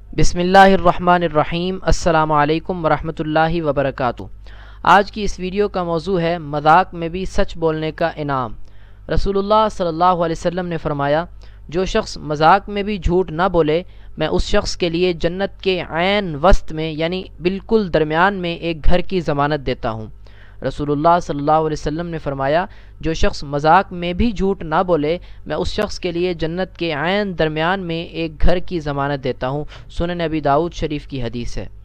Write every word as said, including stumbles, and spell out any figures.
बिस्मिल्लाहिर्रहमानिर्रहीम अस्सलामु अलैकुम वरहमतुल्लाहि वबरकातुहू। आज की इस वीडियो का मौजू है मजाक में भी सच बोलने का इनाम। रसूलुल्लाह सल्लल्लाहु अलैहि वसल्लम ने फरमाया, जो शख्स मजाक में भी झूठ ना बोले, मैं उस शख्स के लिए जन्नत के ऐन वस्त में यानी बिल्कुल दरमियान में एक घर की ज़मानत देता हूँ। रसूलुल्लाह सल्लल्लाहु अलैहि वसल्लम ने फरमाया, जो शख्स मजाक में भी झूठ ना बोले, मैं उस शख्स के लिए जन्नत के ऐन दरमियान में एक घर की ज़मानत देता हूँ। सुनन अबी दाऊद शरीफ की हदीस है।